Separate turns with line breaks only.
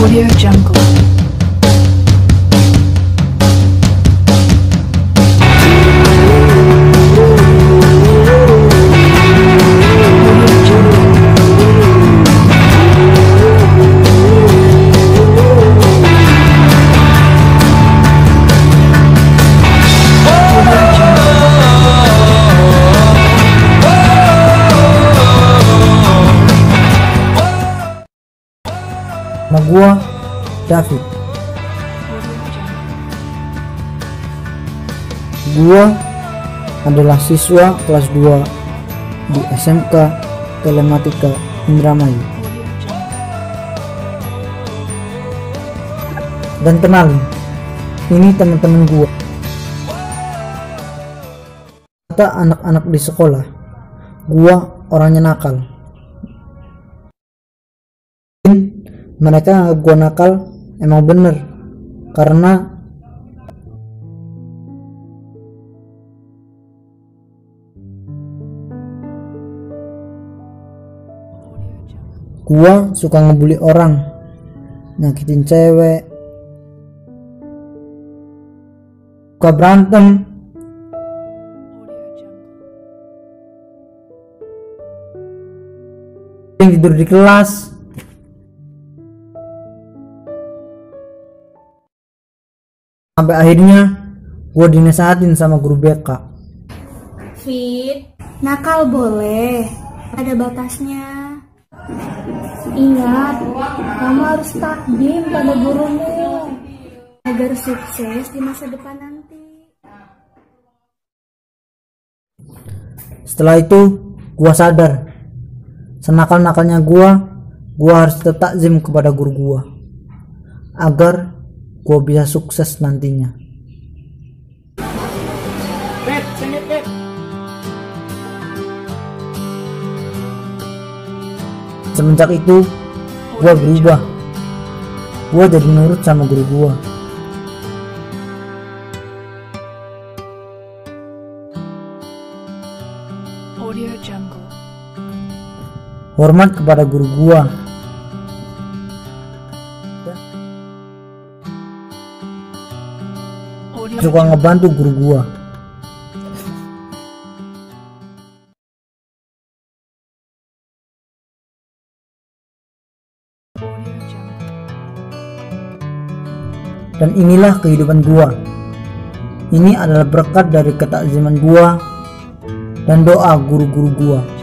Audio Jungle.
Nama gua David. Gua adalah siswa kelas 2 di SMK Telematika Indramayu. Dan kenalin, ini teman-teman gua. Kata anak-anak di sekolah, gua orangnya nakal. Mereka anggap gua nakal, emang bener, karena gua suka ngebully orang, nyakitin cewek, suka berantem, tidur di kelas. Sampai akhirnya gue dinasehatin sama guru BK.
Fit, nakal boleh, ada batasnya. Ingat, kamu harus takdim pada gurumu agar sukses di masa depan nanti.
Setelah itu gue sadar, senakal-nakalnya gue harus tetap takzim kepada guru gue agar gue bisa sukses nantinya. Semenjak itu gue berubah. Gue jadi nurut sama guru gue.
Audio Jungle.
Hormat kepada guru gue. Suka ngebantu guru gua. Dan inilah kehidupan gua. Ini adalah berkat dari ketakziman gua dan doa guru-guru gua.